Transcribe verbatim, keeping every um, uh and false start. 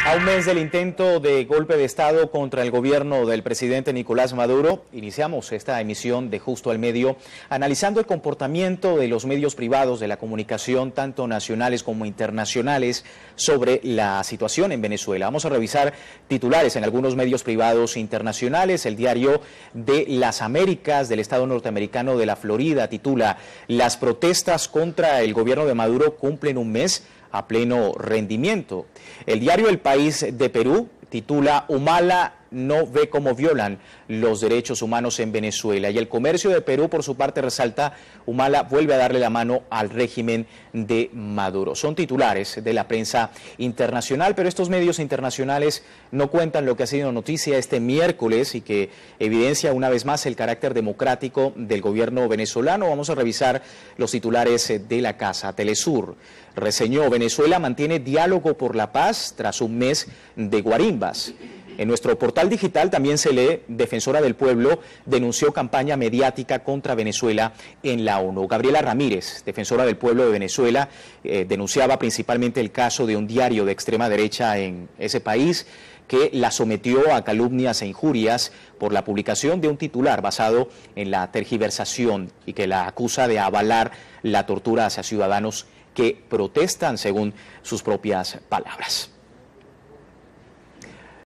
A un mes del intento de golpe de Estado contra el gobierno del presidente Nicolás Maduro, iniciamos esta emisión de Justo al Medio, analizando el comportamiento de los medios privados de la comunicación, tanto nacionales como internacionales, sobre la situación en Venezuela. Vamos a revisar titulares en algunos medios privados internacionales. El diario de las Américas del estado norteamericano de la Florida titula: "Las protestas contra el gobierno de Maduro cumplen un mes a pleno rendimiento". El diario El País de Perú titula: "Humala no ve cómo violan los derechos humanos en Venezuela". Y El Comercio de Perú, por su parte, resalta: "Humala vuelve a darle la mano al régimen de Maduro". Son titulares de la prensa internacional, pero estos medios internacionales no cuentan lo que ha sido noticia este miércoles y que evidencia una vez más el carácter democrático del gobierno venezolano. Vamos a revisar los titulares de la casa. Telesur reseñó: "Venezuela mantiene diálogo por la paz tras un mes de guarimbas". En nuestro portal digital también se lee: "Defensora del Pueblo denunció campaña mediática contra Venezuela en la ONU". Gabriela Ramírez, defensora del pueblo de Venezuela, eh, denunciaba principalmente el caso de un diario de extrema derecha en ese país que la sometió a calumnias e injurias por la publicación de un titular basado en la tergiversación y que la acusa de avalar la tortura hacia ciudadanos que protestan, según sus propias palabras.